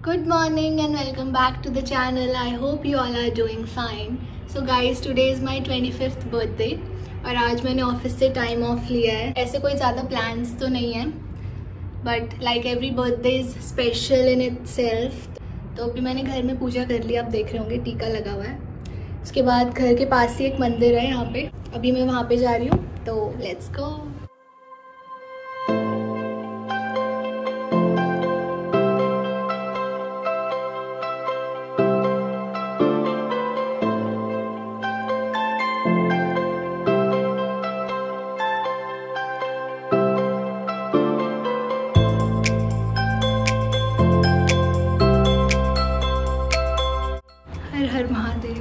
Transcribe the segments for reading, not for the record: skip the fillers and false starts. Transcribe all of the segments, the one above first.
Good morning and welcome back to the channel. I hope you all are doing fine. So guys, today is my 25th birthday और आज मैंने office से time of लिया है। ऐसे कोई ज़्यादा प्लान्स तो नहीं है, but like every birthday is special in itself. तो अभी मैंने घर में पूजा कर ली, आप देख रहे होंगे टीका लगा हुआ है। उसके बाद घर के पास ही एक मंदिर है यहाँ पे, अभी मैं वहाँ पे जा रही हूँ, तो लेट्स गो। हर हर महादेव।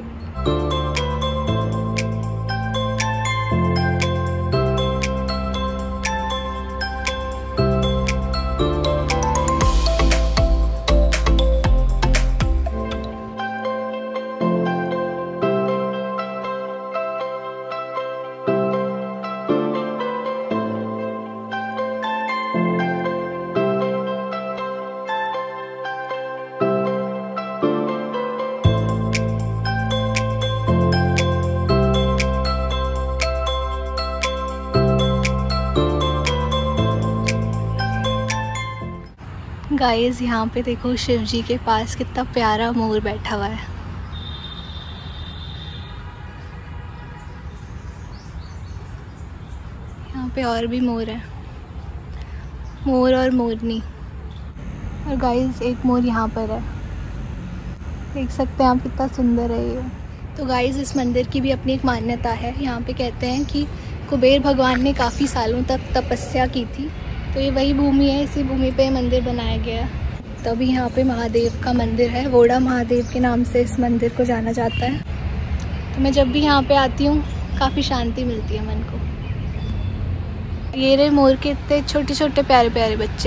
गाइस यहाँ पे देखो, शिव जी के पास कितना प्यारा मोर बैठा हुआ है। यहाँ पे और भी मोर है, मोर और मोरनी। और गाइस एक मोर यहाँ पर है, देख सकते हैं आप कितना सुंदर है ये। तो गाइस इस मंदिर की भी अपनी एक मान्यता है। यहाँ पे कहते हैं कि कुबेर भगवान ने काफ़ी सालों तक तपस्या की थी, तो ये वही भूमि है, इसी भूमि पे मंदिर बनाया गया। तभी यहाँ पे महादेव का मंदिर है, वोड़ा महादेव के नाम से इस मंदिर को जाना जाता है। तो मैं जब भी यहाँ पे आती हूँ काफ़ी शांति मिलती है मन को। ये रहे मोर के इतने छोटे छोटे प्यारे प्यारे बच्चे।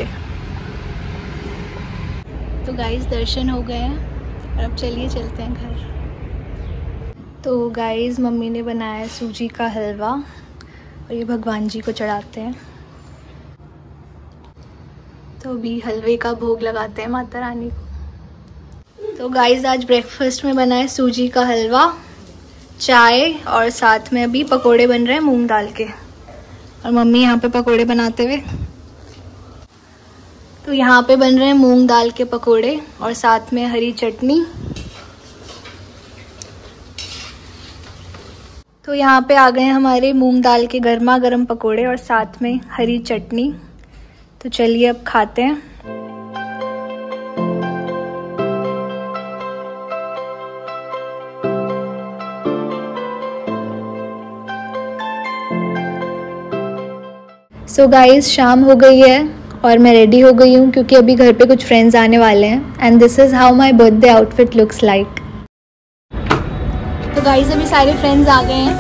तो गाइस दर्शन हो गए हैं और अब चलिए चलते हैं घर। तो गाइस मम्मी ने बनाया सूजी का हलवा और ये भगवान जी को चढ़ाते हैं। तो अभी हलवे का भोग लगाते हैं माता रानी को। तो गाइस आज ब्रेकफास्ट में बना है सूजी का हलवा, चाय और साथ में अभी पकोड़े बन रहे हैं मूंग दाल के। और मम्मी यहाँ पे पकोड़े बनाते हुए। तो यहाँ पे बन रहे हैं मूंग दाल के पकोड़े और साथ में हरी चटनी। तो यहाँ पे आ गए हमारे मूंग दाल के गर्मा गर्म पकोड़े और साथ में हरी चटनी। तो चलिए अब खाते हैं। सो गाइस शाम हो गई है और मैं रेडी हो गई हूँ क्योंकि अभी घर पे कुछ फ्रेंड्स आने वाले हैं। And this is how my birthday outfit looks like. तो गाइस अभी सारे फ्रेंड्स आ गए हैं।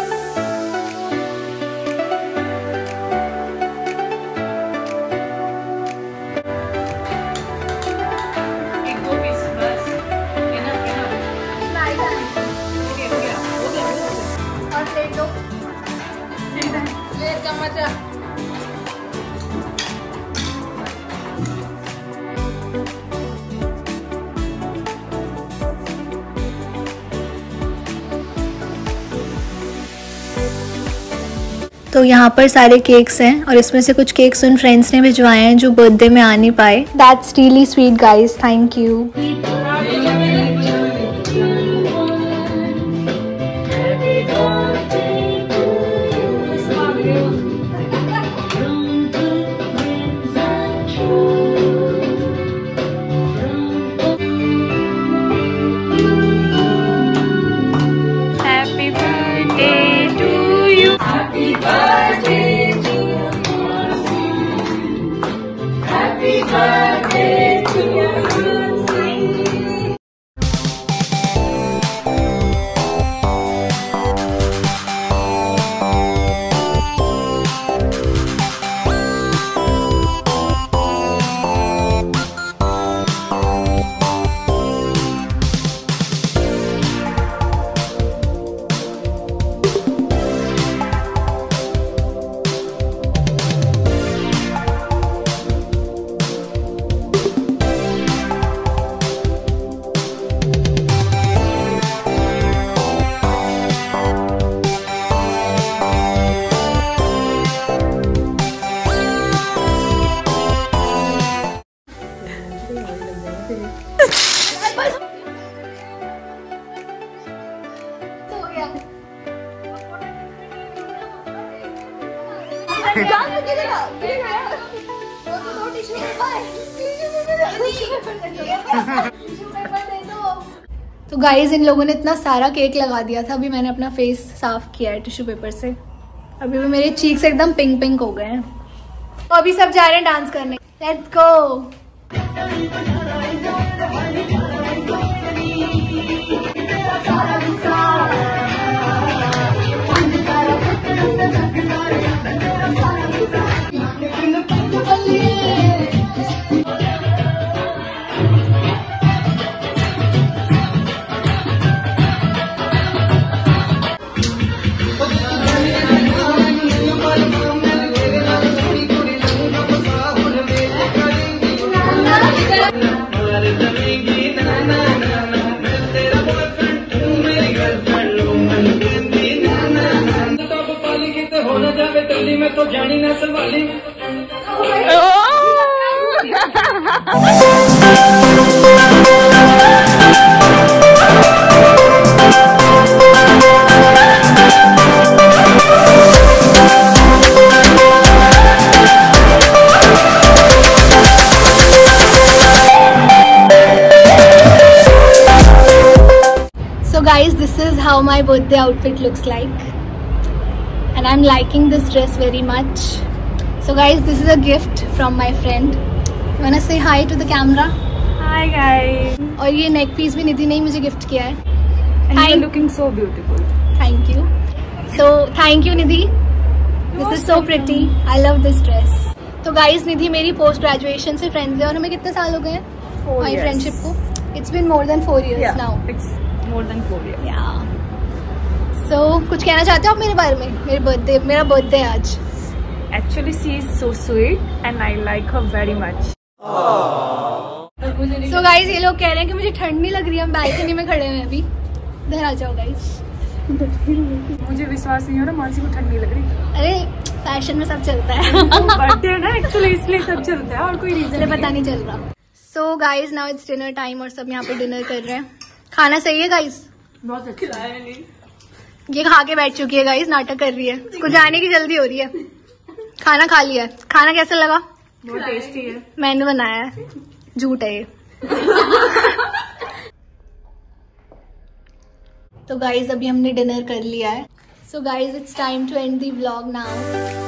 तो यहाँ पर सारे केक्स हैं और इसमें से कुछ केक्स उन फ्रेंड्स ने भिजवाए हैं जो बर्थडे में आ नहीं पाए। That's really sweet guys, thank you. Happy birthday to you. तो गाइज इन लोगों ने इतना सारा केक लगा दिया था, अभी मैंने अपना फेस साफ किया है टिश्यू पेपर से। अभी भी मेरे चीक्स एकदम पिंक पिंक हो गए हैं। तो अभी सब जा रहे हैं डांस करने। Let's go. में तो जानी ना संभाली। So guys, this is how my birthday outfit looks like. And I'm liking this dress very much. So guys, this is a gift from my friend. You wanna say hi to the camera? Hi guys. और ये neck piece भी निधि ने ही मुझे gift किया है. And you're looking so beautiful. Thank you. So thank you Nidhi. This is so pretty. I love this dress. तो guys, निधि मेरी post graduation से फ्रेंड्स है और हमें कितने साल हो गए हैं हमारी फ्रेंडशिप को? It's been more than 4 years now. It's more than 4 years. Yeah. So, कुछ कहना चाहते हो आप मेरे बारे में? मेरा बर्थडे है आज. Actually, she is so sweet and I like her very much. So guys, ये लोग कह रहे हैं कि मुझे ठंड नहीं लग रही है, हम बालकनी में खड़े हैं अभी. इधर आ जाओ guys. मुझे विश्वास नहीं हो रहा मानसी को ठंड नहीं लग रही. अरे फैशन में सब चलता है. बर्थडे है ना एक्चुअली, इसलिए सब चलता है और कोई रीजन पता नहीं चल रहा. So guys, now it's dinner time और सब यहाँ पे डिनर कर रहे हैं. खाना सही है guys? बहुत अच्छा खिलाया नहीं. ये खा के बैठ चुकी है गाइस, नाटक कर रही है. कुछ जाने की जल्दी हो रही है. खाना खा लिया है. खाना कैसा लगा? बहुत टेस्टी है. मैंने बनाया है. झूठ है ये. तो गाइस अभी हमने डिनर कर लिया है. So guys it's time to end the vlog now.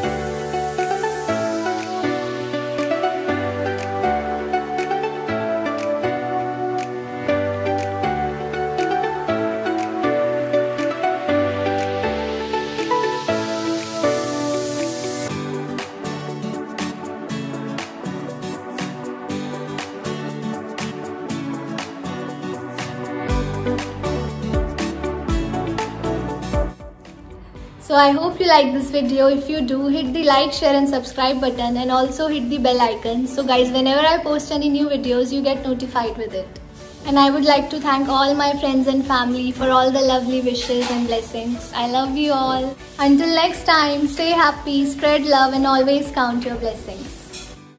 So I hope you like this video. If you do, hit the like, share and subscribe button and also hit the bell icon. So guys, whenever I post any new videos, you get notified with it. And I would like to thank all my friends and family for all the lovely wishes and blessings. I love you all. Until next time, stay happy, spread love and always count your blessings.